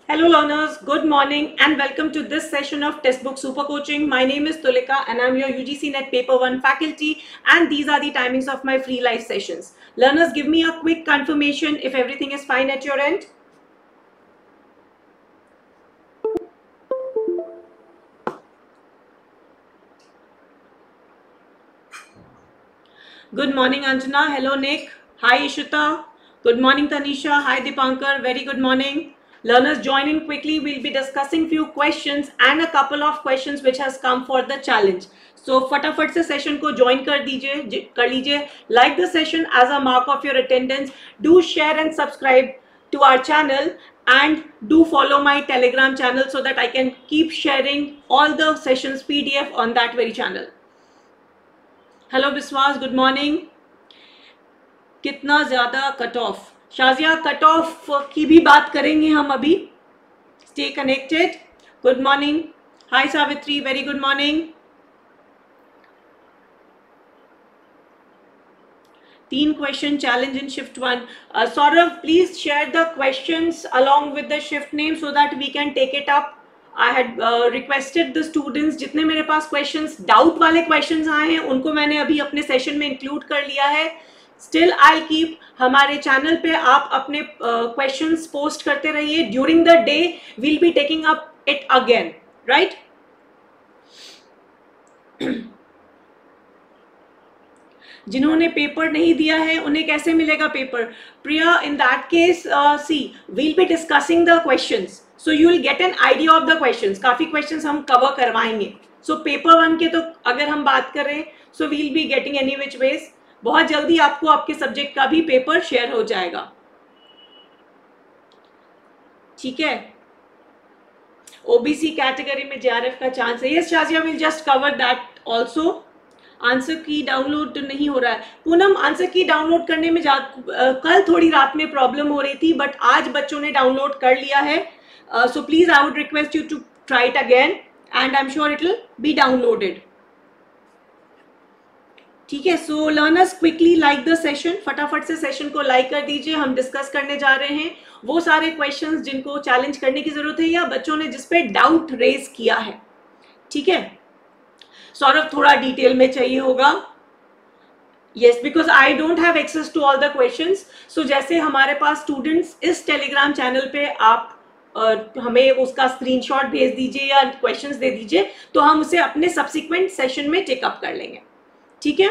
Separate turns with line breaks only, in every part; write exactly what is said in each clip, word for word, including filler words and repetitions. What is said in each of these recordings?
Hello learners, good morning and welcome to this session of Textbook Super Coaching. My name is Tulika and I'm your U G C Net Paper one faculty, and these are the timings of my free live sessions. Learners, give me a quick confirmation if everything is fine at your end. Good morning Anjana, hello Nick, hi Ishita, good morning Tanisha, hi Dipankar, very good morning. Learners, join in quickly. We'll be discussing few questions and a couple of questions which has come for the challenge. So फटाफट से session को join कर दीजिए कर लीजिए. Like the session as a mark of your attendance. Do share and subscribe to our channel and do follow my Telegram channel so that I can keep sharing all the sessions P D F on that very channel. Hello Biswas, good morning. कितना ज़्यादा cut off? Shazia, cut off की भी बात करेंगे हम अभी. Stay connected. Good morning. Hi Savitri, very good morning. तीन question challenge in shift one. Saurabh, please share the questions along with the shift name so that we can take it up. I had uh, requested the students, जितने मेरे पास questions doubt वाले questions आए हैं उनको मैंने अभी अपने सेशन में इंक्लूड कर लिया है. स्टिल आई कीप, हमारे चैनल पे आप अपने क्वेश्चंस uh, पोस्ट करते रहिए. During the day we'll be taking up it again, right? जिन्होंने पेपर नहीं दिया है उन्हें कैसे मिलेगा paper? Priya, in that case she will be discussing the questions, so you will get an idea of the questions. काफी क्वेश्चंस हम कवर करवाएंगे. सो पेपर वन के तो अगर हम बात करें so we'll be getting any which ways. बहुत जल्दी आपको आपके सब्जेक्ट का भी पेपर शेयर हो जाएगा, ठीक है? ओबीसी कैटेगरी में जेआरएफ का चांस है. Yes Shazia, will just cover that also. Answer key download नहीं हो रहा है. पूनम, आंसर की डाउनलोड करने में जा कल थोड़ी रात में प्रॉब्लम हो रही थी, बट आज बच्चों ने डाउनलोड कर लिया है. So please I would request you to try it again and I am sure it will be downloaded, ठीक है? So learners, quickly like the session. फटाफट से सेशन को लाइक कर दीजिए. हम डिस्कस करने जा रहे हैं वो सारे क्वेश्चंस जिनको चैलेंज करने की जरूरत है या बच्चों ने जिस पे डाउट रेज किया है, ठीक है? सौरभ, थोड़ा डिटेल में चाहिए होगा. Yes, because I don't have access to all the questions. So जैसे हमारे पास स्टूडेंट्स इस टेलीग्राम चैनल पे आप uh, हमें उसका स्क्रीनशॉट भेज दीजिए या क्वेश्चंस दे दीजिए तो हम उसे अपने सब्सिक्वेंट सेशन में टेकअप कर लेंगे, ठीक है?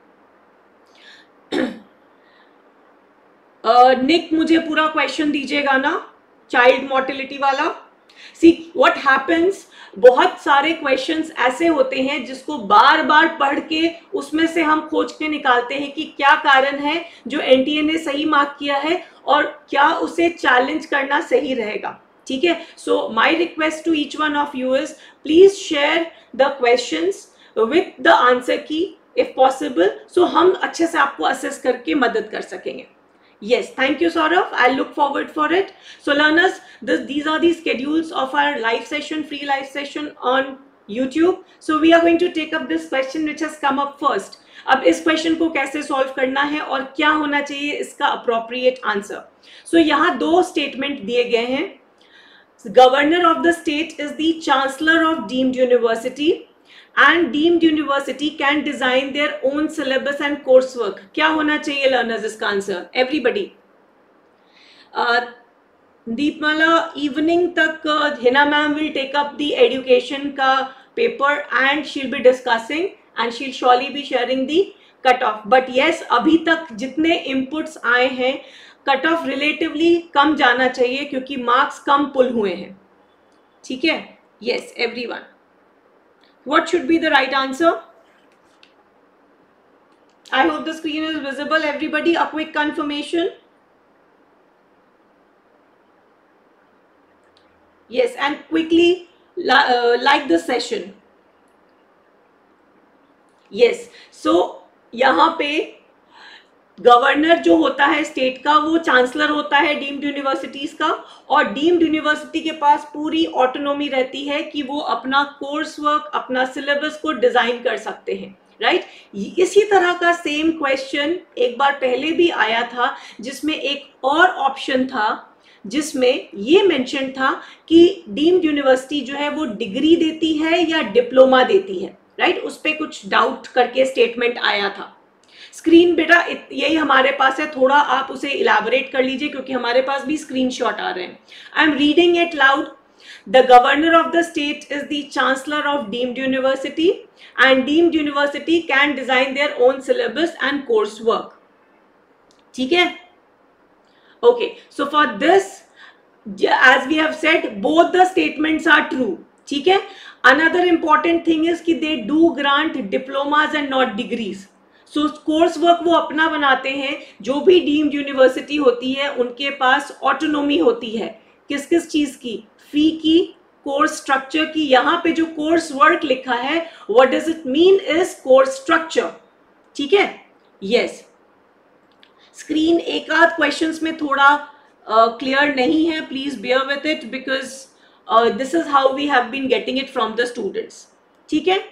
निक uh, मुझे पूरा क्वेश्चन दीजिएगा ना, चाइल्ड मोर्टिलिटी वाला. सी व्हाट हैपेंस, बहुत सारे क्वेश्चंस ऐसे होते हैं जिसको बार बार पढ़ के उसमें से हम खोज के निकालते हैं कि क्या कारण है जो एनटीए ने सही मार्क किया है और क्या उसे चैलेंज करना सही रहेगा, ठीक है? So my request to each one of you is please share the questions with the answer key if possible, so हम अच्छे से आपको असेस करके मदद कर सकेंगे. Yes, thank you Saurav, I'll look forward for it. So learners, this, these are the schedules of our live session, free live session on YouTube. So we are going to take up this question which has come up first. अब इस question को कैसे solve करना है और क्या होना चाहिए इसका अप्रोप्रिएट आंसर. सो यहाँ दो स्टेटमेंट दिए गए हैं. Governor of the state is the chancellor of deemed university and deemed university can design their own syllabus and coursework. क्या होना चाहिए लर्नर्स इसका आंसर? एवरीबडी. दीपमाला, इवनिंग तक Hina ma'am will take up the education का paper and she will be discussing and she will surely be sharing the cut off. But yes, अभी तक जितने inputs आए हैं कट ऑफ रिलेटिवली कम जाना चाहिए क्योंकि मार्क्स कम पुल हुए हैं, ठीक है? Yes everyone. What should be the right answer? I hope the screen is visible. Everybody, a quick confirmation. Yes, and quickly uh, like the session. Yes, so यहाँ पे governor जो होता है स्टेट का वो चांसलर होता है डीम्ड यूनिवर्सिटीज का, और डीम्ड यूनिवर्सिटी के पास पूरी ऑटोनॉमी रहती है कि वो अपना कोर्स वर्क, अपना सिलेबस को डिजाइन कर सकते हैं, राइट? इसी तरह का सेम क्वेश्चन एक बार पहले भी आया था जिसमें एक और ऑप्शन था जिसमें ये मेंशन था कि डीम्ड यूनिवर्सिटी जो है वो डिग्री देती है या डिप्लोमा देती है, राइट right? उस पर कुछ डाउट करके स्टेटमेंट आया था। स्क्रीन बेटा यही हमारे पास है, थोड़ा आप उसे इलाबोरेट कर लीजिए क्योंकि हमारे पास भी स्क्रीनशॉट आ रहे हैं। I am reading it loud. The governor of the state is the chancellor of deemed university, and deemed university can design their own syllabus and coursework. ठीक है? Okay, so for this, as we have said, both the statements are true. ठीक है? Another important thing is कि they do grant diplomas and not degrees. So course work वो अपना बनाते हैं, जो भी डीम्ड यूनिवर्सिटी होती है उनके पास ऑटोनोमी होती है, किस किस चीज की, फी की, कोर्स स्ट्रक्चर की। यहाँ पे जो कोर्स वर्क लिखा है, what does it mean is course structure. ठीक है, यस। स्क्रीन एक आध क्वेश्चंस में थोड़ा क्लियर uh, नहीं है, please bear with it because this is how we have been getting it from the students. ठीक है,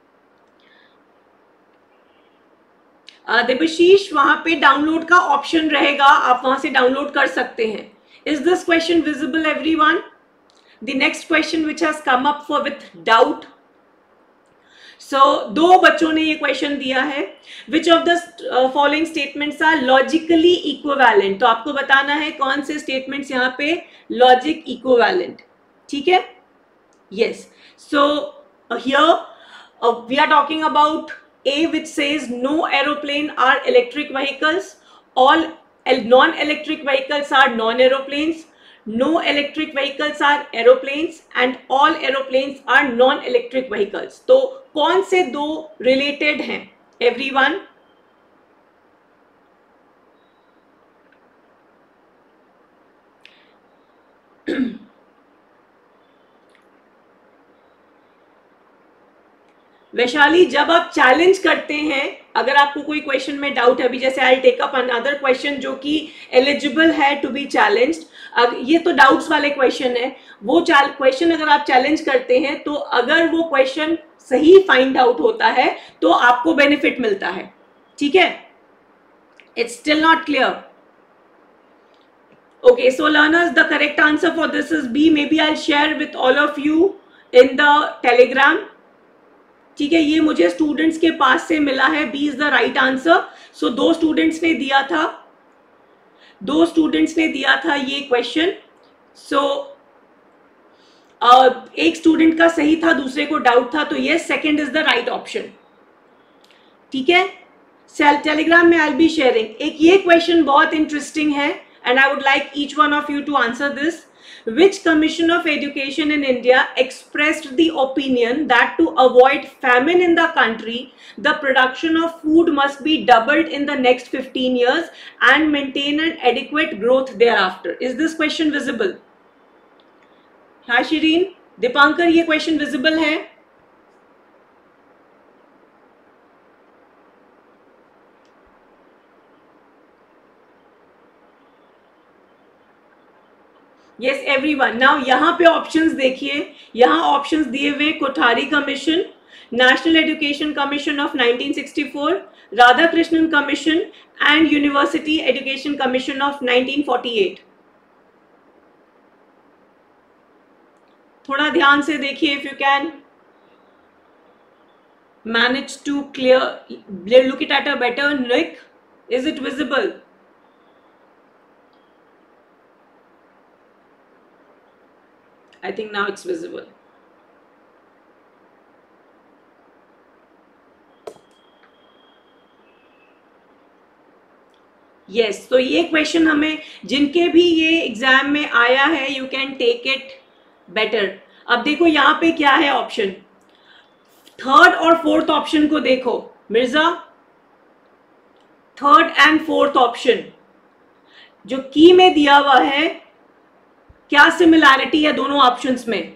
देवशीष uh, वहां पे डाउनलोड का ऑप्शन रहेगा, आप वहां से डाउनलोड कर सकते हैं। Is this question visible everyone? The next question which has come up for with doubt. So दो बच्चों ने ये क्वेश्चन दिया है, which of the following statements are logically equivalent. तो आपको बताना है कौन से स्टेटमेंट्स यहाँ पे लॉजिक इक्विवेलेंट। ठीक है, yes. So here we are talking about A, which says no aeroplane are electric vehicles, all non-electric vehicles are non-aeroplanes, no electric vehicles are aeroplanes, and all aeroplanes are non-electric vehicles. तो कौन से दो related हैं everyone? Vaishali, जब आप challenge करते हैं, अगर आपको कोई क्वेश्चन में डाउट है, अभी जैसे I take up another question जो कि एलिजिबल है टू बी चैलेंज्ड, ये तो डाउट्स वाले क्वेश्चन है, वो क्वेश्चन अगर आप चैलेंज करते हैं तो अगर वो क्वेश्चन सही फाइंड आउट होता है तो आपको बेनिफिट मिलता है। ठीक है, it's still not clear? Okay, so learners, the correct answer for this is B. May be I share with all of you in the Telegram. ठीक है, ये मुझे स्टूडेंट्स के पास से मिला है, B is the right answer. So दो students ने दिया था, दो स्टूडेंट्स ने दिया था ये क्वेश्चन। सो uh, एक स्टूडेंट का सही था, दूसरे को डाउट था, तो ये second is the right option. ठीक है, सेल टेलीग्राम में आई विल बी शेयरिंग। एक ये क्वेश्चन बहुत इंटरेस्टिंग है and I would like each one of you to answer this. Which Commission of Education in India expressed the opinion that to avoid famine in the country, the production of food must be doubled in the next fifteen years and maintain an adequate growth thereafter? Is this question visible? हाँ शिरीन, दीपांकर, ये question visible है? Yes everyone. Now यहाँ पे options देखिए, यहाँ options दिए हुए Kothari commission, national education commission of nineteen sixty four, Radhakrishnan commission and university education commission of nineteen forty eight. थोड़ा ध्यान से देखिए, if you can manage to clear look it at a better look. Is it visible? I think now it's visible. Yes, तो ये question हमें, जिनके भी ये एग्जाम में आया है, you can take it better. अब देखो यहाँ पे क्या है ऑप्शन, थर्ड और फोर्थ ऑप्शन को देखो Mirza, third and fourth option जो की में दिया हुआ है, क्या सिमिलैरिटी है दोनों ऑप्शंस में?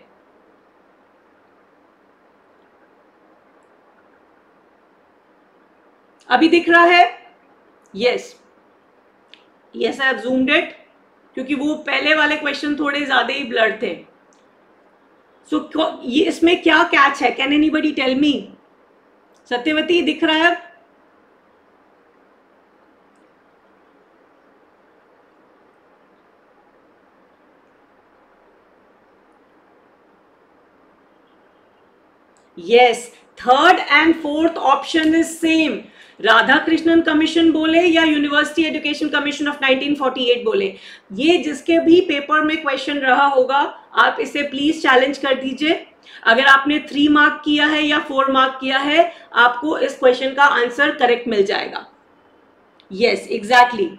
अभी दिख रहा है? Yes yes, I have zoomed it क्योंकि वो पहले वाले क्वेश्चन थोड़े ज्यादा ही ब्लर थे। सो so, ये इसमें क्या कैच है? Can anybody tell me? Satyavati, दिख रहा है? Yes, third and fourth option is same. Radhakrishnan commission बोले या university education commission of nineteen forty eight बोले, ये जिसके भी पेपर में क्वेश्चन रहा होगा आप इसे प्लीज चैलेंज कर दीजिए। अगर आपने थ्री मार्क किया है या फोर मार्क किया है, आपको इस क्वेश्चन का आंसर करेक्ट मिल जाएगा। Yes, exactly,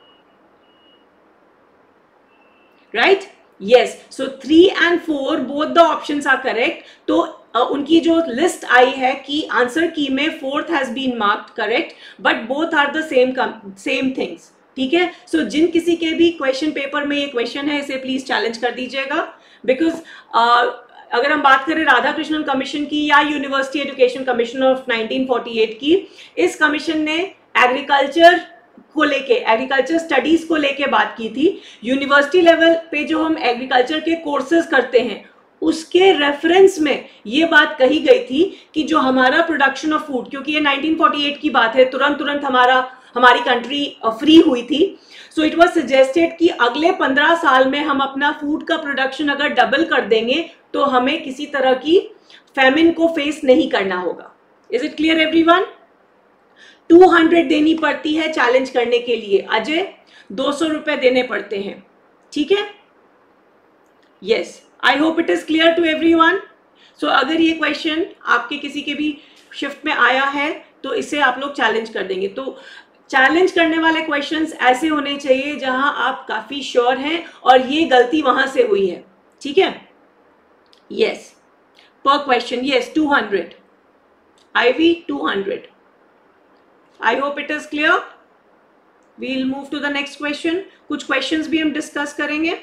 right, yes. So three and four both the options are correct. तो uh, उनकी जो लिस्ट आई है कि आंसर की में fourth has been marked correct, but both are the same same things, ठीक है। सो so, जिन किसी के भी क्वेश्चन पेपर में ये क्वेश्चन है, इसे प्लीज चैलेंज कर दीजिएगा। बिकॉज uh, अगर हम बात करें राधाकृष्णन कमीशन की या university education commission of nineteen forty eight की, इस कमीशन ने एग्रीकल्चर को लेके, एग्रीकल्चर स्टडीज को लेके बात की थी। यूनिवर्सिटी लेवल पे जो हम एग्रीकल्चर के कोर्सेज करते हैं, उसके रेफरेंस में ये बात कही गई थी कि जो हमारा प्रोडक्शन ऑफ फूड, क्योंकि ये नाइनटीन फोर्टी एट की बात है, तुरंत तुरंत हमारा हमारी कंट्री फ्री हुई थी। सो इट वाज सजेस्टेड कि अगले पंद्रह साल में हम अपना फूड का प्रोडक्शन अगर डबल कर देंगे तो हमें किसी तरह की फैमिन को फेस नहीं करना होगा। Is it clear everyone? Two hundred देनी पड़ती है चैलेंज करने के लिए, अजय दो सौ रुपए देने पड़ते हैं, ठीक है। Yes, I hope it is clear to everyone. So अगर ये क्वेश्चन आपके किसी के भी शिफ्ट में आया है तो इसे आप लोग चैलेंज कर देंगे। तो चैलेंज करने वाले क्वेश्चंस ऐसे होने चाहिए जहां आप काफी श्योर हैं और ये गलती वहां से हुई है, ठीक है। यस, पर question, yes, two hundred, I've two hundred. I hope it is clear. We'll move to the next question. कुछ questions भी हम discuss करेंगे।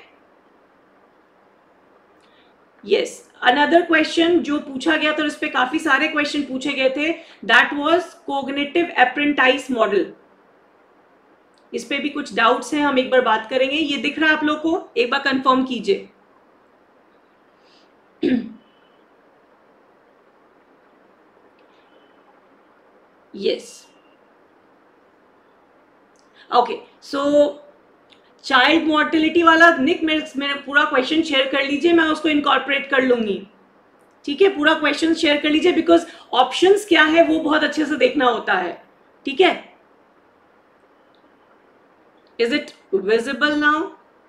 Yes, another question जो पूछा गया था, इस पे काफी सारे question पूछे गए थे, that was cognitive apprentice model। इस पे भी कुछ doubts हैं, हम एक बार बात करेंगे। ये दिख रहा है आप लोग को? एक बार confirm कीजिए। Yes. Okay, so child mortality वाला निक मेरे मेरे पूरा क्वेश्चन शेयर कर लीजिए, मैं उसको इनकॉर्पोरेट कर लूंगी, ठीक है। पूरा क्वेश्चन शेयर कर लीजिए, बिकॉज ऑप्शंस क्या है वो बहुत अच्छे से देखना होता है, ठीक है। Is it visible now?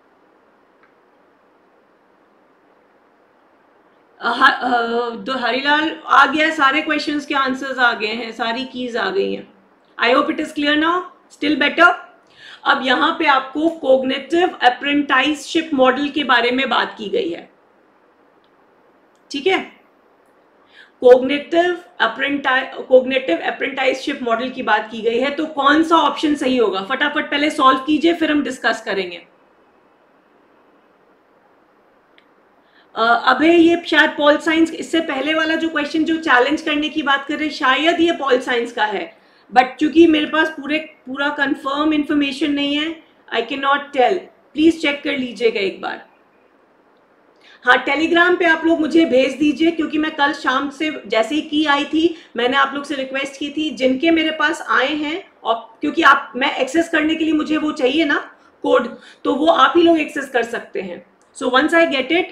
तो हरिलाल आ गया, सारे क्वेश्चंस के आंसर्स आ गए हैं, सारी कीज आ गई हैं। I hope it is clear now, still better. अब यहां पे आपको कोग्निटिव अप्रेंटाइसशिप मॉडल के बारे में बात की गई है, ठीक है। Cognitive apprentice cognitive apprenticeship model की बात की गई है, तो कौन सा ऑप्शन सही होगा? फटाफट पहले सॉल्व कीजिए, फिर हम डिस्कस करेंगे। अबे ये शायद पॉल साइंस, इससे पहले वाला जो क्वेश्चन जो चैलेंज करने की बात कर रहे हैं, शायद ये पॉल साइंस का है, बट चूंकि मेरे पास पूरे पूरा कंफर्म इंफॉर्मेशन नहीं है, I can not tell. Please check कर लीजिएगा एक बार। हाँ, टेलीग्राम पे आप लोग मुझे भेज दीजिए, क्योंकि मैं कल शाम से जैसे ही की आई थी, मैंने आप लोग से रिक्वेस्ट की थी, जिनके मेरे पास आए हैं, और क्योंकि आप मैं एक्सेस करने के लिए मुझे वो चाहिए ना कोड, तो वो आप ही लोग एक्सेस कर सकते हैं। So once I get it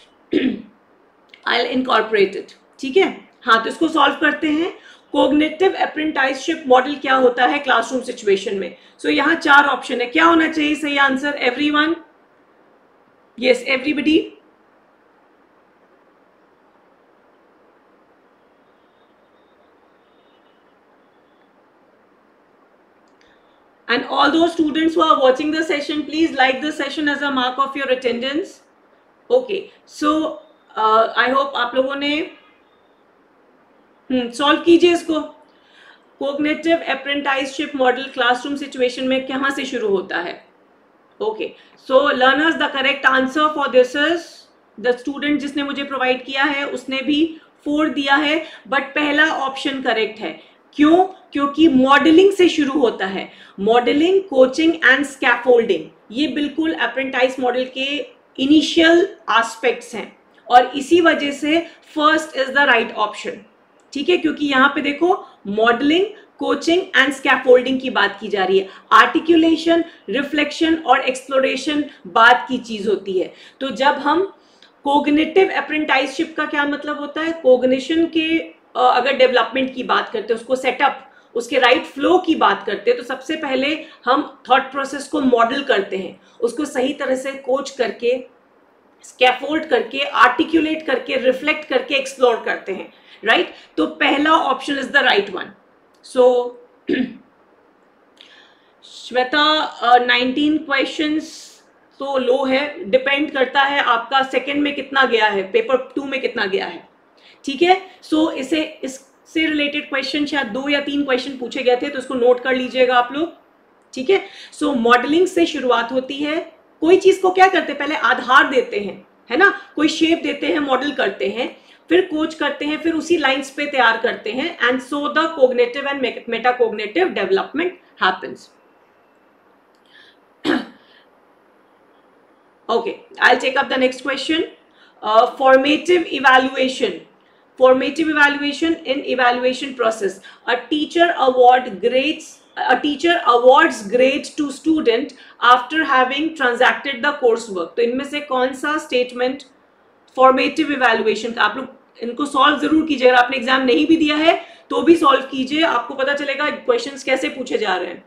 I will incorporate it, ठीक है। हाँ, तो इसको सॉल्व करते हैं। कोग्निटिव अप्रेंटाइसशिप मॉडल क्या होता है क्लासरूम सिचुएशन में? सो so, यहाँ चार ऑप्शन है, क्या होना चाहिए सही answer? Everyone? Yes, everybody? and all those students who are watching the session, please like the session as a mark of your attendance. okay, so uh, I hope आप लोगों ने हम्म सॉल्व कीजिए इसको। Cognitive apprenticeship model classroom situation में कहाँ से शुरू होता है? Okay, so learners, the correct answer for this is, the student जिसने मुझे प्रोवाइड किया है उसने भी फोर दिया है, बट पहला ऑप्शन करेक्ट है। क्यों? क्योंकि मॉडलिंग से शुरू होता है। मॉडलिंग, कोचिंग एंड स्कैफोल्डिंग, ये बिल्कुल अप्रेंटाइज मॉडल के इनिशियल एस्पेक्ट्स हैं, और इसी वजह से first is the right option, ठीक है। क्योंकि यहाँ पे देखो, मॉडलिंग, कोचिंग एंड स्कैफोल्डिंग की बात की जा रही है। आर्टिकुलेशन, रिफ्लेक्शन और एक्सप्लोरेशन बाद की चीज होती है। तो जब हम कोग्निटिव अप्रेंटाइसशिप का क्या मतलब होता है? कोग्निशन के अगर डेवलपमेंट की बात करते हैं, उसको सेटअप, उसके राइट फ्लो की बात करते हैं, तो सबसे पहले हम थॉट प्रोसेस को मॉडल करते हैं, उसको सही तरह से कोच करके, स्कैफोल्ड करके, आर्टिकुलेट करके, रिफ्लेक्ट करके एक्सप्लोर करते हैं, राइट right? तो पहला option is the right one. So Shweta, nineteen questions तो लो है, डिपेंड करता है आपका सेकंड में कितना गया है, पेपर टू में कितना गया है, ठीक है. सो so, इसे इससे रिलेटेड क्वेश्चन शायद दो या तीन क्वेश्चन पूछे गए थे, तो इसको नोट कर लीजिएगा आप लोग, ठीक है. सो मॉडलिंग से शुरुआत होती है. कोई चीज को क्या करते हैं, पहले आधार देते हैं, है ना, कोई शेप देते हैं, मॉडल करते हैं, फिर कोच करते हैं, फिर उसी लाइंस पे तैयार करते हैं, and so the cognitive and metacognitive development happens. Okay, I'll take up the next question. Uh, formative evaluation. Formative evaluation in evaluation process. A teacher award grades. A teacher awards grades to student after having transacted the coursework. तो इनमें से कौन सा statement formative evaluation का? आप लोग इनको solve जरूर कीजिए. अगर आपने एग्जाम नहीं भी दिया है तो भी solve कीजिए, आपको पता चलेगा questions कैसे पूछे जा रहे हैं.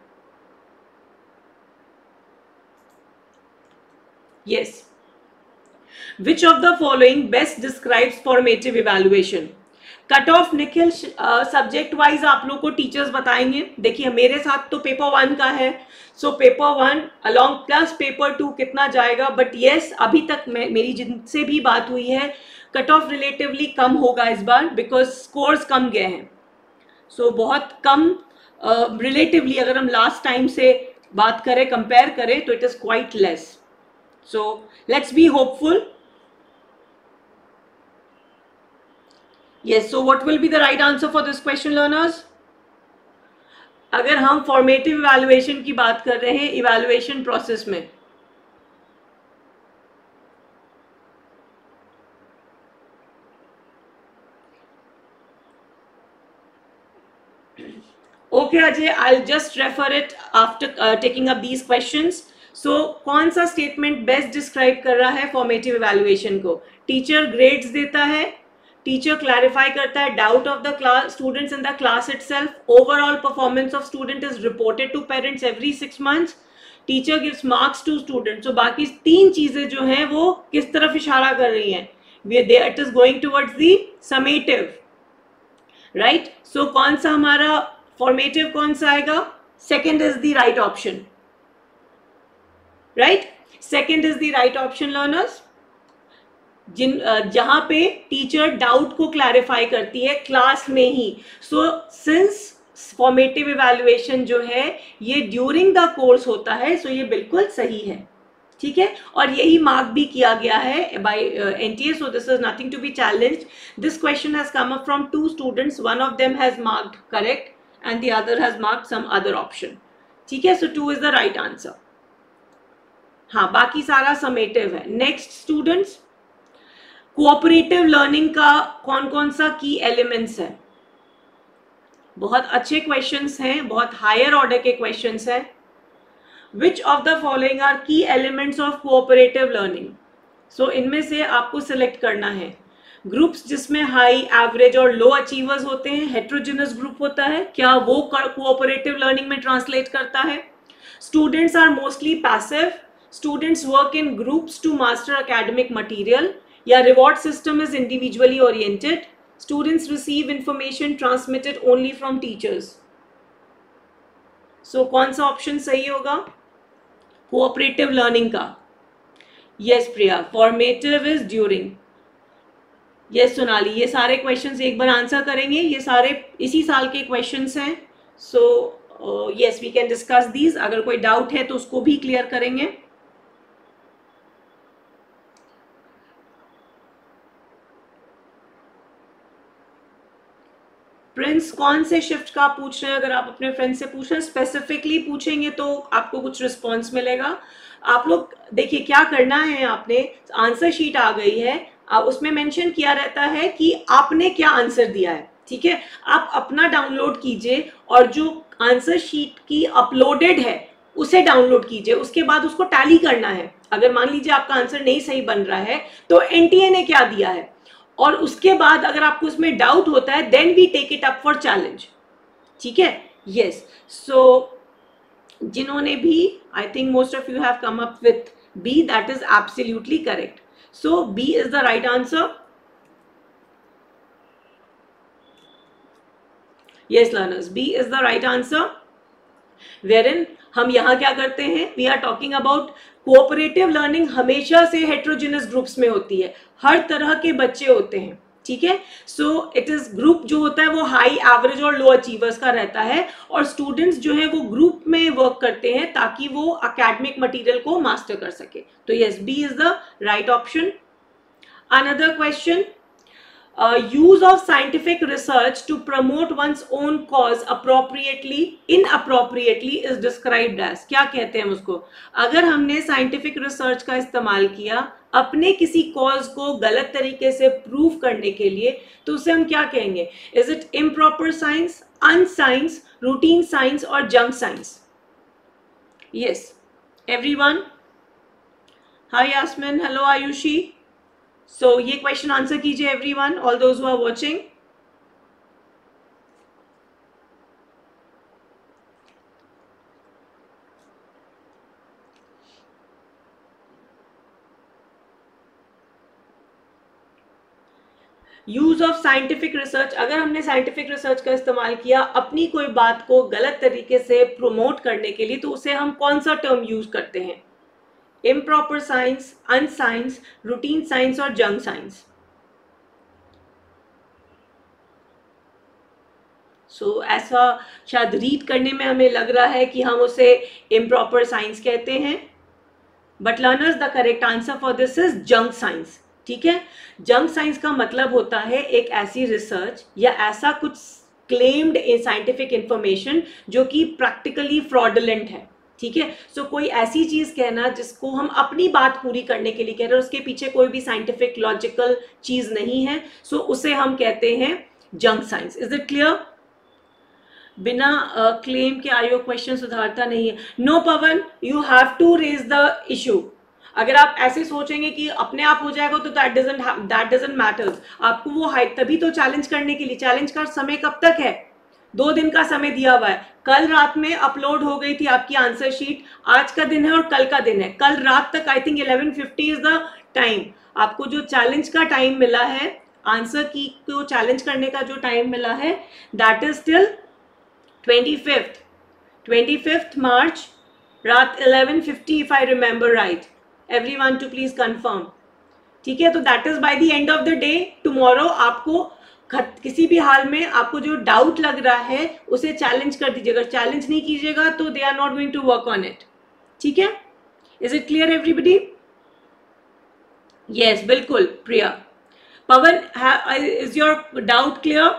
Yes. Which of the following best describes formative evaluation? Cut off Nikhil subject wise आप लोग को टीचर्स बताएंगे. देखिए मेरे साथ तो पेपर वन का है, so paper one along plus paper two कितना जाएगा, बट येस अभी तक मैं मेरी जिनसे भी बात हुई है कट ऑफ रिलेटिवली कम होगा इस बार, बिकॉज स्कोर्स कम गए हैं. सो so, बहुत कम रिलेटिवली uh, अगर हम लास्ट टाइम से बात करें, कंपेयर करें, तो it is quite less. So let's be hopeful. Yes, so what will be the right answer for this question, learners? अगर हम formative evaluation की बात कर रहे हैं evaluation process में, okay Ajay, I'll just refer it after uh, taking up these questions. So so, कौन सा स्टेटमेंट बेस्ट डिस्क्राइब कर रहा है फॉर्मेटिव इवैल्यूएशन को? टीचर ग्रेड्स देता है, टीचर क्लैरिफाई करता है doubt of the class students in the class itself, overall performance of student is reported to parents every six months, teacher gives marks to student. So बाकी तीन चीजें जो हैं वो किस तरफ इशारा कर रही हैं? It is going towards the summative, right. So कौन सा हमारा फॉर्मेटिव कौन सा आएगा? Second is the right option, right. Second is the right option learners. जिन जहां पे टीचर डाउट को क्लैरिफाई करती है क्लास में ही. सो सिंस फॉर्मेटिव इवैल्यूएशन जो है ये ड्यूरिंग द कोर्स होता है, सो so ये बिल्कुल सही है, ठीक है. और यही मार्क भी किया गया है by NTA, so this is nothing to be challenged. This question has come up from two students, one of them has marked correct and the other has marked some other option, ठीक है. So two is the right answer. हाँ, बाकी सारा summative है. Next students, cooperative learning का कौन कौन सा की एलिमेंट्स है? बहुत अच्छे क्वेश्चंस हैं, बहुत हायर ऑर्डर के क्वेश्चंस हैं. Which of the following are key elements of cooperative learning? So इनमें से आपको सिलेक्ट करना है. ग्रुप्स जिसमें हाई, एवरेज और लो अचीवर्स होते हैं, हेट्रोजेनस ग्रुप होता है, क्या वो कोऑपरेटिव लर्निंग में ट्रांसलेट करता है? Students are mostly passive, students work in groups to master academic material, या reward system is individually oriented, students receive information transmitted only from teachers. so कौन सा ऑप्शन सही होगा कोऑपरेटिव लर्निंग का? yes Priya, formative is during. yes Sonali, ये सारे questions एक बार answer करेंगे, ये सारे इसी साल के क्वेश्चंस हैं. So yes we can discuss these. अगर कोई डाउट है तो उसको भी क्लियर करेंगे. प्रिंस, कौन से शिफ्ट का आप पूछ रहे हैं? अगर आप अपने फ्रेंड से पूछ रहे हैं, स्पेसिफिकली पूछेंगे तो आपको कुछ रिस्पॉन्स मिलेगा. आप लोग देखिए क्या करना है, आपने आंसर शीट आ गई है, उसमें मेंशन किया रहता है कि आपने क्या आंसर दिया है, ठीक है. आप अपना डाउनलोड कीजिए और जो आंसर शीट की अपलोडेड है उसे डाउनलोड कीजिए, उसके बाद उसको टैली करना है. अगर मान लीजिए आपका आंसर नहीं सही बन रहा है तो एनटीए ने क्या दिया है, और उसके बाद अगर आपको इसमें डाउट होता है then we take it up for challenge, ठीक है। यस, सो जिन्होंने भी, I think most of you have come up with B, that is absolutely correct. So B is the right answer. Yes learners, B is the right answer. Wherein हम यहाँ क्या करते हैं, we are talking about cooperative learning हमेशा से heterogeneous groups में होती है, हर तरह के बच्चे होते हैं, ठीक है. सो इट इज ग्रुप जो होता है वो हाई, एवरेज और लो अचीवर्स का रहता है, और स्टूडेंट्स जो है वो ग्रुप में वर्क करते हैं ताकि वो अकेडमिक मटेरियल को मास्टर कर सके. तो yes, B is the right option. Another question, Uh, use of scientific research to promote one's own cause appropriately, inappropriately is described as. क्या कहते हैं उसको? अगर हमने साइंटिफिक रिसर्च का इस्तेमाल किया अपने किसी कॉज को गलत तरीके से प्रूव करने के लिए, तो उसे हम क्या कहेंगे? Is it improper science, unscience, routine science और junk science? Yes everyone. Hi Yasmin, hello Ayushi. So so, ये क्वेश्चन आंसर कीजिए everyone, all those who are watching. Use of scientific research, अगर हमने साइंटिफिक रिसर्च का इस्तेमाल किया अपनी कोई बात को गलत तरीके से प्रोमोट करने के लिए, तो उसे हम कौन सा टर्म यूज करते हैं? Improper science, unscience, routine science और जंक साइंस? सो so, ऐसा शायद रीड करने में हमें लग रहा है कि हम उसे इम्प्रॉपर साइंस कहते हैं, but learners the correct answer for this is junk science, ठीक है. जंक साइंस का मतलब होता है एक ऐसी रिसर्च या ऐसा कुछ क्लेम्ड साइंटिफिक इंफॉर्मेशन जो कि प्रैक्टिकली फ्रॉडुलेंट है, ठीक है. सो so, कोई ऐसी चीज कहना जिसको हम अपनी बात पूरी करने के लिए कह रहे हैं, उसके पीछे कोई भी साइंटिफिक लॉजिकल चीज नहीं है, सो so, उसे हम कहते हैं junk science. Is it clear? बिना क्लेम uh, के आयो क्वेश्चन सुधारता नहीं है. No Pavan, you have to raise the issue. अगर आप ऐसे सोचेंगे कि अपने आप हो जाएगा तो that doesn't that doesn't matters. आपको वो हाइट तभी तो चैलेंज करने के लिए, चैलेंज का समय कब तक है? दो दिन का समय दिया हुआ है. कल रात में अपलोड हो गई थी आपकी आंसर शीट, आज का दिन है और कल का दिन है. कल रात तक I think eleven fifty is the time. आपको जो चैलेंज का टाइम मिला है, आंसर की को चैलेंज करने का जो टाइम मिला है, that is till twenty fifth twenty fifth March रात eleven fifty if I remember right. Everyone to please confirm, ठीक है. तो that is by the end of the day tomorrow आपको किसी भी हाल में आपको जो डाउट लग रहा है उसे चैलेंज कर दीजिएगा. चैलेंज नहीं कीजिएगा तो they are not going to work on it, ठीक है. Is it clear everybody? Yes, बिल्कुल. Priya, Pavan, is your doubt clear?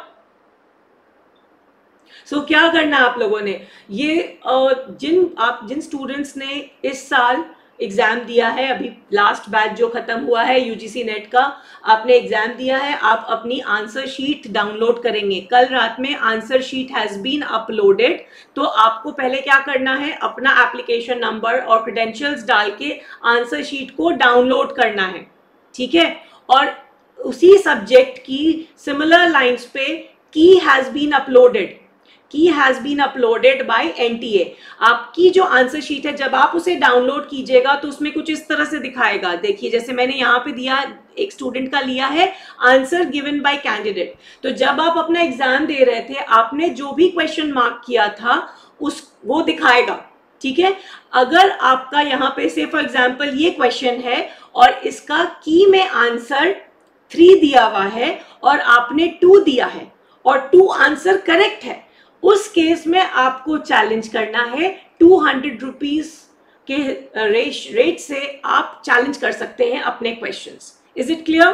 So क्या करना है आप लोगों ने, ये जिन आप जिन स्टूडेंट्स ने इस साल एग्जाम दिया है, अभी लास्ट बैच जो खत्म हुआ है यूजीसी नेट का, आपने एग्जाम दिया है, आप अपनी आंसर शीट डाउनलोड करेंगे. कल रात में answer sheet has been uploaded. तो आपको पहले क्या करना है, अपना एप्लीकेशन नंबर और क्रेडेंशियल्स डाल के आंसर शीट को डाउनलोड करना है, ठीक है. और उसी सब्जेक्ट की सिमिलर लाइंस पे key has been uploaded, key has been uploaded by NTA. आपकी जो आंसर शीट है जब आप उसे डाउनलोड कीजिएगा तो उसमें कुछ इस तरह से दिखाएगा. देखिए, जैसे मैंने यहाँ पे दिया, एक स्टूडेंट का लिया है आंसर गिवन बाय कैंडिडेट. तो जब आप अपना एग्जाम दे रहे थे, आपने जो भी क्वेश्चन मार्क किया था उस वो दिखाएगा, ठीक है. अगर आपका यहाँ पे से फॉर एग्जाम्पल ये क्वेश्चन है और इसका की में आंसर थ्री दिया हुआ है और आपने टू दिया है और टू आंसर करेक्ट है, उस केस में आपको चैलेंज करना है. टू हंड्रेड रुपीज के रेट से आप चैलेंज कर सकते हैं अपने क्वेश्चंस. Is it clear?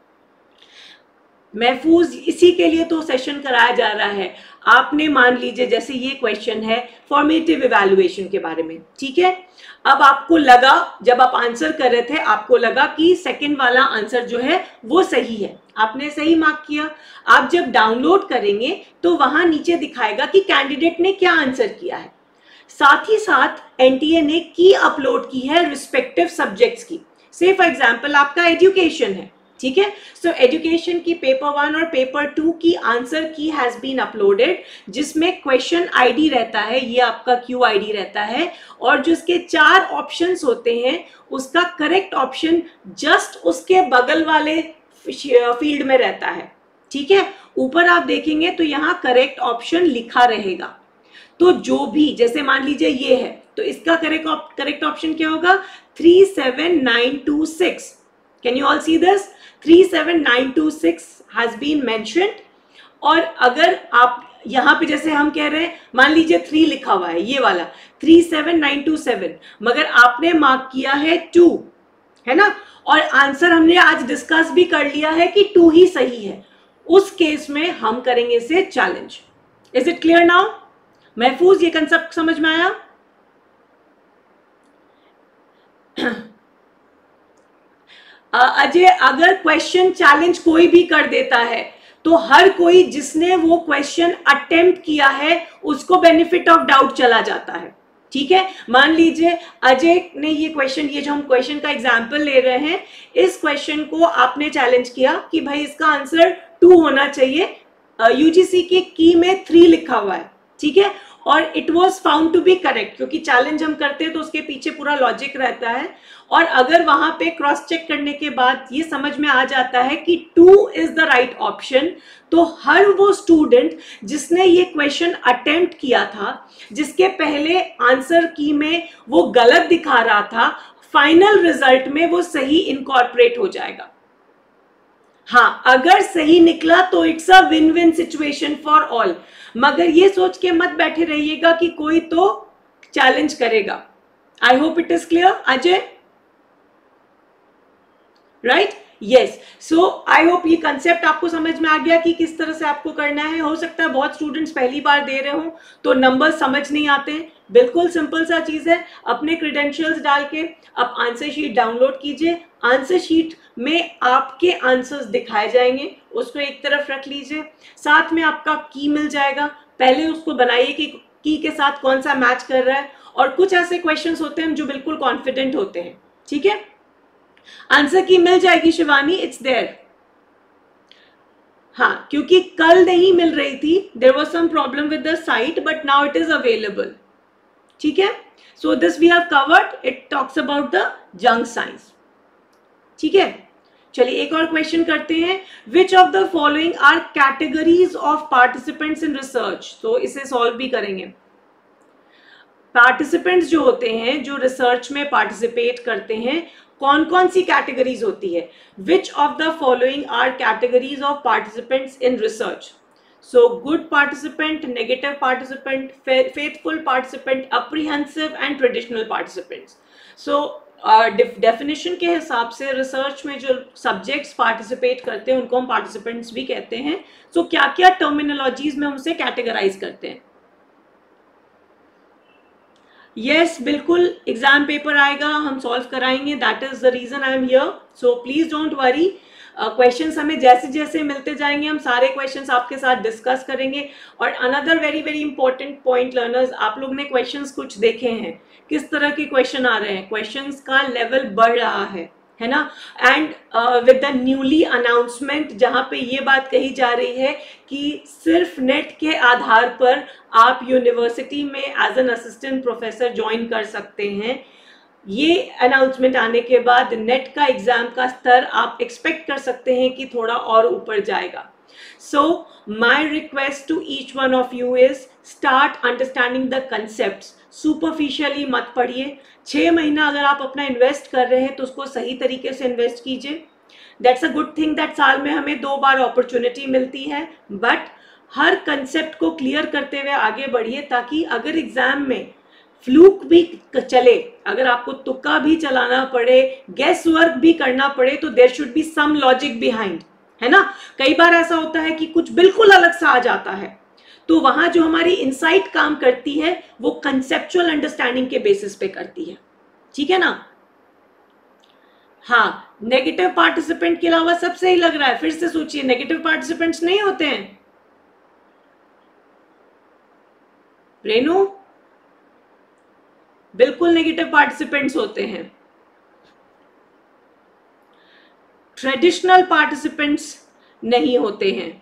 महफूज, इसी के लिए तो सेशन कराया जा रहा है. आपने मान लीजिए जैसे ये क्वेश्चन है फॉर्मेटिव इवैल्यूएशन के बारे में, ठीक है. अब आपको लगा, जब आप आंसर कर रहे थे आपको लगा कि सेकंड वाला आंसर जो है वो सही है, आपने सही मार्क किया. आप जब डाउनलोड करेंगे तो वहां नीचे दिखाएगा कि कैंडिडेट ने क्या आंसर किया है. साथ ही साथ एनटीए ने की अपलोड की है रिस्पेक्टिव सब्जेक्ट्स की। से फॉर एग्जांपल आपका एजुकेशन है, ठीक है, सो एजुकेशन की पेपर वन और पेपर टू की answer key has been uploaded, जिसमें क्वेश्चन आईडी रहता है, ये आपका क्यू आईडी रहता है, और जो इसके चार ऑप्शंस होते हैं उसका करेक्ट ऑप्शन जस्ट उसके बगल वाले फील्ड में रहता है, ठीक है। ऊपर आप देखेंगे तो यहाँ करेक्ट ऑप्शन लिखा रहेगा। तो जो भी, जैसे मान लीजिए ये है, तो इसका करेक्ट करेक्ट ऑप्शन क्या होगा, three seven nine two six. Can you all see this, three seven nine two six has been mentioned. और अगर आप यहाँ पे जैसे हम कह रहे हैं, मान लीजिए थ्री लिखा हुआ है, ये वाला three seven nine two seven, मगर आपने मार्क किया है टू, है ना, और आंसर हमने आज डिस्कस भी कर लिया है कि टू ही सही है, उस केस में हम करेंगे इसे challenge. Is it clear now? Mahfooz, ये कंसेप्ट समझ में आया? अजय, अगर क्वेश्चन चैलेंज कोई भी कर देता है तो हर कोई जिसने वो क्वेश्चन अटेम्प्ट किया है उसको बेनिफिट ऑफ डाउट चला जाता है, ठीक है। मान लीजिए अजय ने ये क्वेश्चन, ये जो हम क्वेश्चन का एग्जांपल ले रहे हैं, इस क्वेश्चन को आपने चैलेंज किया कि भाई इसका आंसर टू होना चाहिए, यूजीसी के की में थ्री लिखा हुआ है, ठीक है, और it was found to be correct, क्योंकि चैलेंज हम करते हैं तो उसके पीछे पूरा लॉजिक रहता है, और अगर वहां पे क्रॉस चेक करने के बाद ये समझ में आ जाता है कि two is the right option, तो हर वो स्टूडेंट जिसने ये क्वेश्चन अटेम्प्ट किया था, जिसके पहले आंसर की में वो गलत दिखा रहा था, फाइनल रिजल्ट में वो सही इनकॉर्पोरेट हो जाएगा। हाँ, अगर सही निकला तो it's a win win situation for all, मगर ये सोच के मत बैठे रहिएगा कि कोई तो चैलेंज करेगा। I hope it is clear Ajay, right? Yes, so I hope ये कंसेप्ट आपको समझ में आ गया कि किस तरह से आपको करना है। हो सकता है बहुत स्टूडेंट्स पहली बार दे रहे हो तो नंबर समझ नहीं आते हैं, बिल्कुल सिंपल सा चीज है, अपने क्रेडेंशियल्स डाल के आप आंसर शीट डाउनलोड कीजिए, आंसर शीट में आपके आंसर्स दिखाए जाएंगे, उसको एक तरफ रख लीजिए, साथ में आपका की मिल जाएगा, पहले उसको बनाइए कि की के साथ कौन सा मैच कर रहा है, और कुछ ऐसे क्वेश्चंस होते हैं जो बिल्कुल कॉन्फिडेंट होते हैं, ठीक है। आंसर की मिल जाएगी शिवानी, इट्स देयर। हाँ, क्योंकि कल नहीं मिल रही थी, there was some problem with the site, but now it is available, ठीक है। So this we have covered, it talks about the junk science, ठीक है। चलिए एक और क्वेश्चन करते हैं, which of the following are categories of participants in research. तो इसे सॉल्व भी करेंगे। पार्टिसिपेंट्स जो होते हैं, जो रिसर्च में पार्टिसिपेट करते हैं, कौन कौन सी कैटेगरीज होती है? Which of the following are categories of participants in research? So good participant, negative participant, faithful participant, apprehensive and traditional participants. So definition के हिसाब से रिसर्च में जो सब्जेक्ट्स पार्टिसिपेट करते हैं उनको हम पार्टिसिपेंट्स भी कहते हैं। सो so, क्या क्या टर्मिनोलॉजीज में हम उसे कैटेगराइज करते हैं? यस yes, बिल्कुल एग्जाम पेपर आएगा, हम सॉल्व कराएंगे, that is the reason I am here, so please don't worry. Questions हमें जैसे जैसे मिलते जाएंगे हम सारे क्वेश्चंस आपके साथ डिस्कस करेंगे। और another very very important point learners, आप लोग ने क्वेश्चंस कुछ देखे हैं, किस तरह के क्वेश्चन आ रहे हैं, क्वेश्चंस का लेवल बढ़ रहा है, है ना। And with the newly announcement जहाँ पे ये बात कही जा रही है कि सिर्फ नेट के आधार पर आप यूनिवर्सिटी में as an assistant professor join कर सकते हैं, ये अनाउंसमेंट आने के बाद नेट का एग्जाम का स्तर आप एक्सपेक्ट कर सकते हैं कि थोड़ा और ऊपर जाएगा। So my request to each one of you is start understanding the concepts. Superficially मत पढ़िए। छः महीना अगर आप अपना इन्वेस्ट कर रहे हैं तो उसको सही तरीके से इन्वेस्ट कीजिए। That's a good thing that साल में हमें दो बार अपॉर्चुनिटी मिलती है, बट हर कंसेप्ट को क्लियर करते हुए आगे बढ़िए, ताकि अगर एग्जाम में फ्लूक भी चले, अगर आपको तुक्का भी चलाना पड़े, गेस वर्क भी करना पड़े, तो there should be some logic behind, है ना। कई बार ऐसा होता है कि कुछ बिल्कुल अलग सा आ जाता है, तो वहां जो हमारी इनसाइट काम करती है वो कंसेप्चुअल अंडरस्टैंडिंग के बेसिस पे करती है, ठीक है ना। हाँ, नेगेटिव पार्टिसिपेंट के अलावा सब सही लग रहा है, फिर से सोचिए, नेगेटिव पार्टिसिपेंट्स नहीं होते हैं। रेनू, बिल्कुल नेगेटिव पार्टिसिपेंट्स होते हैं। ट्रेडिशनल पार्टिसिपेंट्स नहीं होते हैं।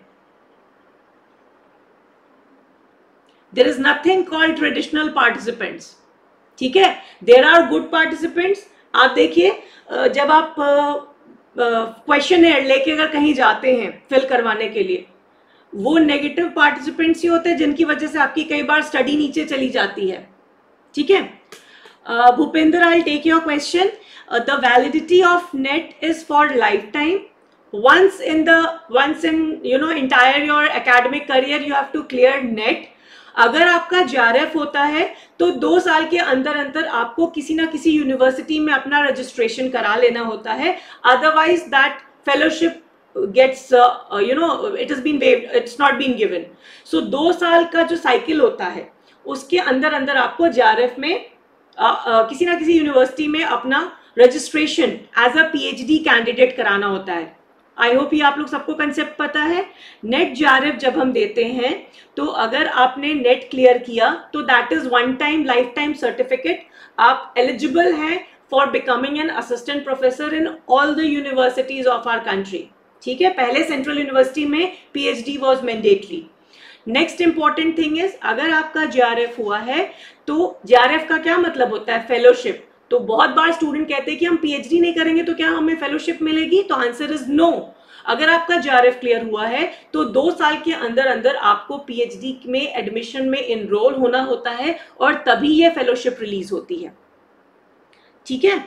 There is nothing called traditional participants, ठीक है। There are good participants. आप देखिए, जब आप क्वेश्चन लेके अगर कहीं जाते हैं फिल करवाने के लिए, वो नेगेटिव पार्टिसिपेंट्स ही होते हैं जिनकी वजह से आपकी कई बार स्टडी नीचे चली जाती है, ठीक है। Bhupendra, I take your question. The validity of NET is for lifetime. once in the once in you know entire your academic career you have to clear net। अगर आपका जे आर एफ होता है तो दो साल के अंदर अंदर आपको किसी ना किसी यूनिवर्सिटी में अपना रजिस्ट्रेशन करा लेना होता है, otherwise that fellowship gets you know it is been waived, it's not been given. So दो साल का जो साइकिल होता है उसके अंदर अंदर आपको जे आर एफ में uh, uh, किसी ना किसी यूनिवर्सिटी में अपना registration as a P H D candidate कराना होता है। आई होप ये आप लोग सबको कंसेप्ट पता है। नेट जे आर एफ जब हम देते हैं तो अगर आपने नेट क्लियर किया तो that is one time lifetime certificate. आप एलिजिबल हैं for becoming an assistant professor in all the universities of our country, ठीक है। पहले सेंट्रल यूनिवर्सिटी में P H D was mandatory. Next important thing is, अगर आपका जे R F हुआ है तो जे आर एफ का क्या मतलब होता है? फेलोशिप। तो बहुत बार स्टूडेंट कहते हैं कि हम पी एच डी नहीं करेंगे तो क्या हमें फेलोशिप मिलेगी? तो आंसर इज नो। अगर आपका जे आर एफ क्लियर हुआ है तो दो साल के अंदर अंदर आपको पी एच डी में एडमिशन में इनरोल होना होता है और तभी ये फेलोशिप रिलीज होती है, ठीक है।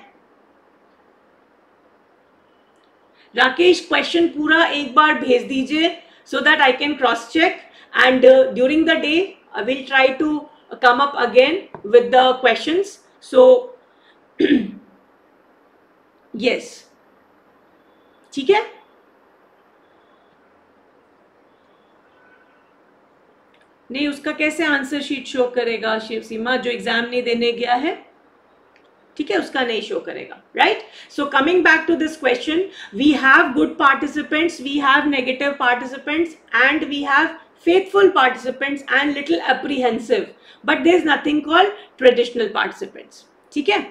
राकेश, क्वेश्चन पूरा एक बार भेज दीजिए so that I can cross check, and during the day I will try to come up again with the questions. So yes, ठीक है। नहीं, उसका कैसे आंसर शीट शो करेगा शिव सीमा? जो एग्जाम नहीं देने गया है, ठीक है, उसका नहीं शो करेगा, right. So coming back to this question, we have good participants, we have negative participants, and we have faithful participants and little apprehensive, but there is nothing called traditional participants, ठीक है।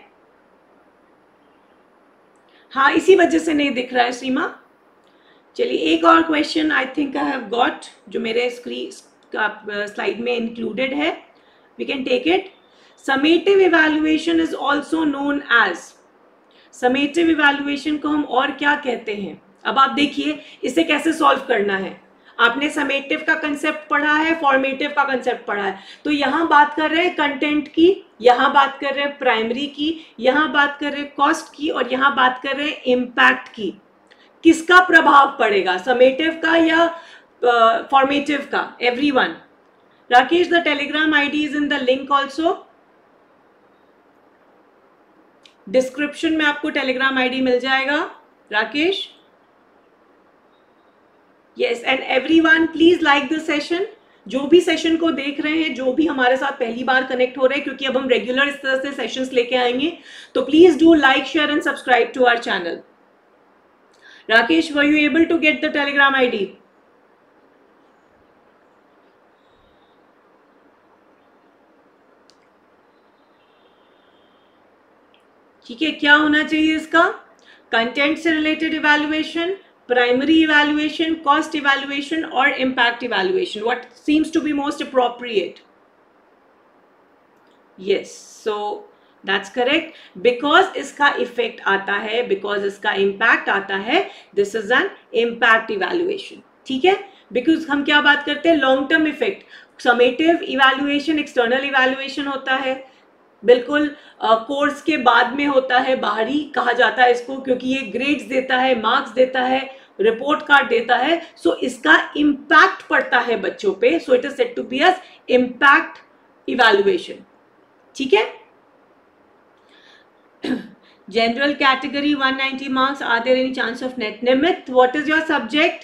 हाँ, इसी वजह से नहीं दिख रहा है सीमा। चलिए एक और question I think I have got, जो मेरे स्क्रीन स्लाइड में इंक्लूडेड है। We can take it. Summative evaluation is also known as, summative evaluation को हम और क्या कहते हैं? अब आप देखिए इसे कैसे सॉल्व करना है। आपने समेटिव का कंसेप्ट पढ़ा है, फॉर्मेटिव का कंसेप्ट पढ़ा है, तो यहाँ बात कर रहे हैं कंटेंट की, यहाँ बात कर रहे हैं प्राइमरी की, यहाँ बात कर रहे हैं कॉस्ट की, और यहाँ बात कर रहे हैं इम्पैक्ट की। किसका प्रभाव पड़ेगा, समेटिव का या फॉर्मेटिव uh, का? Everyone. Rakesh, the Telegram ID is in the link also. Description में आपको टेलीग्राम आईडी मिल जाएगा Rakesh. Yes, and everyone please like this session. जो भी सेशन को देख रहे हैं, जो भी हमारे साथ पहली बार कनेक्ट हो रहे हैं, क्योंकि अब हम रेगुलर इस तरह से सेशंस लेके आएंगे, तो please do like, share and subscribe to our channel. Rakesh, were you able to get the Telegram ID? ठीक है, क्या होना चाहिए इसका? कंटेंट से related evaluation, primary evaluation, cost evaluation और impact evaluation. What seems to be most appropriate? Yes, so that's correct. Because इसका effect आता है, बिकॉज इसका इम्पैक्ट आता है, this is an impact evaluation, ठीक है। बिकॉज हम क्या बात करते हैं? Long term effect. Summative evaluation external evaluation होता है, बिल्कुल कोर्स uh, के बाद में होता है, बाहरी कहा जाता है इसको, क्योंकि ये ग्रेड्स देता है, मार्क्स देता है, रिपोर्ट कार्ड देता है, सो so इसका इम्पैक्ट पड़ता है बच्चों पे, so it is said to be as impact evaluation, ठीक है। General category one ninety marks, are there any chance of NET? Nimit, what is your subject?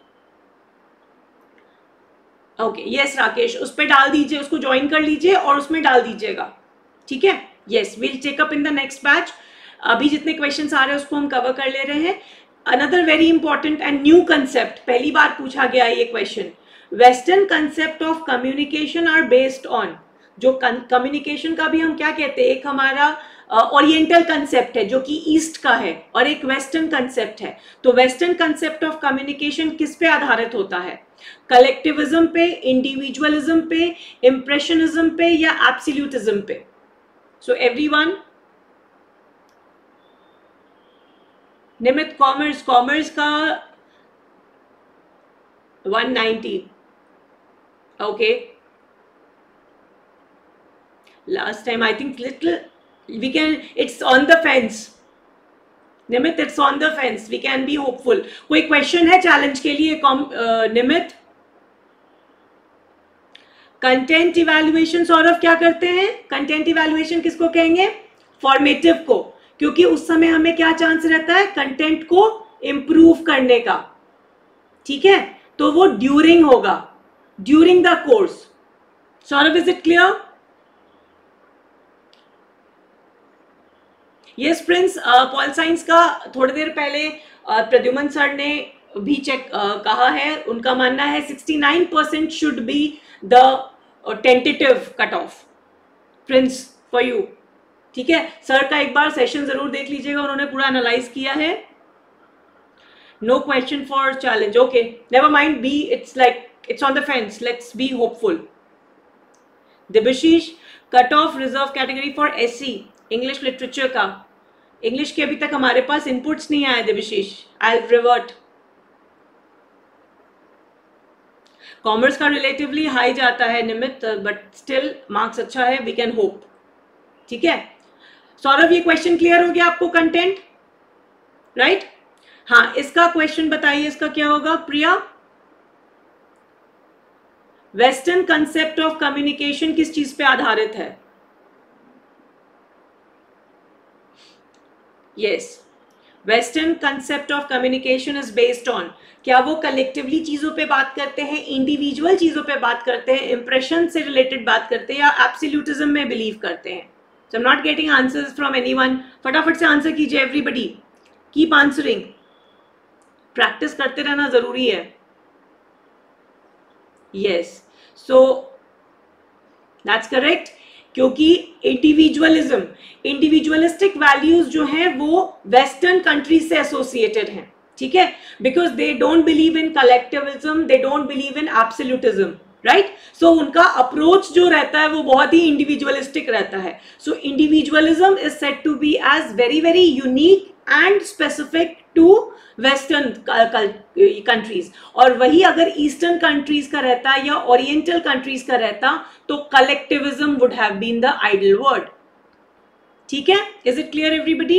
Okay, yes Rakesh, उस पर डाल दीजिए, उसको ज्वाइन कर लीजिए और उसमें डाल दीजिएगा, ठीक है। Yes, will take up in the next batch. अभी जितने क्वेश्चंस आ रहे हैं उसको हम कवर कर ले रहे हैं। Another very important and new concept, पहली बार पूछा गया है ये question. Western concept of communication are based on, जो कम्युनिकेशन का भी हम क्या कहते हैं, एक हमारा ओरिएंटल uh, कंसेप्ट है जो कि ईस्ट का है, और एक वेस्टर्न कंसेप्ट है। तो वेस्टर्न कंसेप्ट ऑफ कम्युनिकेशन किस पे आधारित होता है? कलेक्टिविज्म पे, इंडिविजुअलिज्म पे, इंप्रेशनिज्म पे या एब्सोल्यूटिज्म पे? So everyone, Nimit commerce, commerce का one ninety, okay. Last time I think little we can, it's on the fence. Nimit, it's on the fence, we can be hopeful. कोई क्वेश्चन है चैलेंज के लिए? uh, Nimit, content evaluation Saurabh क्या करते हैं? Content evaluation किसको कहेंगे? फॉर्मेटिव को, क्योंकि उस समय हमें क्या चांस रहता है? कंटेंट को इंप्रूव करने का, ठीक है? तो वो ड्यूरिंग होगा, during the course. Saurabh, is it clear? Yes Prince, pol science का थोड़ी देर पहले uh, प्रद्युमन सर ने भी चेक uh, कहा है, उनका मानना है sixty nine percent should be the tentative cut off. Prince for you, ठीक है? सर का एक बार सेशन जरूर देख लीजिएगा, उन्होंने पूरा एनालाइज किया है। No question for challenge. Okay, never mind. B, it's like it's on the fence. Let's be hopeful. Debashish, cut off reserve category for S C English literature का। English के अभी तक हमारे पास inputs नहीं आए देबशीष। I'll revert. Commerce का relatively high जाता है निमित, but still marks अच्छा है, we can hope. ठीक है? सौरभ, ये question clear हो गया आपको? content, right? हाँ, इसका क्वेश्चन बताइए, इसका क्या होगा? Priya, western concept of communication किस चीज पे आधारित है? Yes, western concept of communication is based on, क्या वो कलेक्टिवली चीजों पे बात करते हैं, इंडिविजुअल चीजों पे बात करते हैं, इंप्रेशन से रिलेटेड बात करते हैं, या एब्सोल्यूटिज्म में बिलीव करते हैं? So I am not getting answers from anyone. फटाफट से आंसर कीजिए एवरीबडी, कीप आंसरिंग। प्रैक्टिस करते रहना जरूरी है। यस, सो दैट्स करेक्ट, क्योंकि इंडिविजुअलिज्म, इंडिविजुअलिस्टिक वैल्यूज जो हैं वो वेस्टर्न कंट्रीज से एसोसिएटेड हैं, ठीक है? Because they don't believe in collectivism, they don't believe in absolutism, right? So उनका अप्रोच जो रहता है वो बहुत ही इंडिविजुअलिस्टिक रहता है। So individualism is said to be as very very unique and specific to western countries, और वही अगर ईस्टर्न कंट्रीज का रहता या ओरिएंटल कंट्रीज का रहता तो collectivism would have been the ideal word, ठीक है? Is it clear everybody?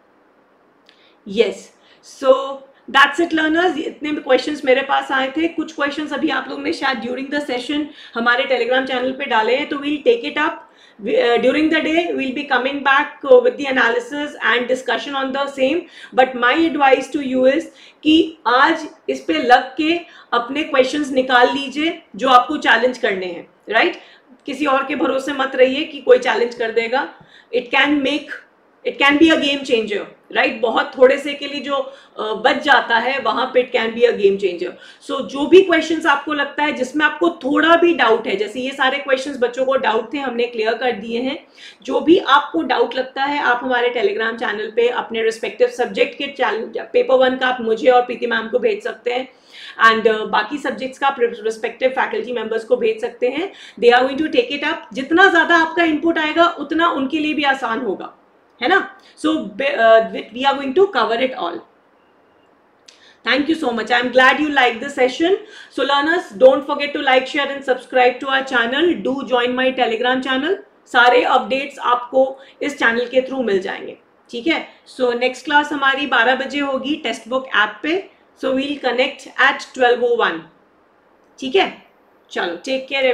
Yes, so that's it learners. इतने क्वेश्चंस मेरे पास आए थे, कुछ क्वेश्चंस अभी आप लोगों ने शायद ड्यूरिंग द सेशन हमारे टेलीग्राम चैनल पे डाले हैं, तो we'll take it up Uh, during the day. We'll be coming back uh, with the analysis and discussion on the same, but my advice to you is कि आज इस पे लग के अपने questions निकाल लीजिए जो आपको challenge करने हैं, right? किसी और के भरोसे मत रहिए कि कोई challenge कर देगा। It can make, it can be a game changer, right right? बहुत थोड़े से के लिए जो बच जाता है वहां पे it can be a game changer. So जो भी क्वेश्चंस आपको लगता है जिसमें आपको थोड़ा भी डाउट है, जैसे ये सारे क्वेश्चंस बच्चों को डाउट थे हमने क्लियर कर दिए हैं, जो भी आपको डाउट लगता है आप हमारे टेलीग्राम चैनल पे अपने रिस्पेक्टिव सब्जेक्ट के चैनल, पेपर वन का आप मुझे और प्रीति मैम को भेज सकते हैं, एंड uh, बाकी सब्जेक्ट्स का रिस्पेक्टिव फैकल्टी मेंबर्स को भेज सकते हैं। They are going to take it up. जितना ज्यादा आपका इनपुट आएगा उतना उनके लिए भी आसान होगा, है ना? So we are going to cover it all. Thank you so much. I'm glad you liked the session. So learners, don't forget to like, share and subscribe to our channel. Do join my Telegram channel. सारे updates आपको इस channel के through मिल जाएंगे, ठीक है? So next class हमारी बारह बजे होगी टेक्स्ट बुक ऐप पे। So we'll connect at twelve o one, ठीक है? चलो, टेक केयर।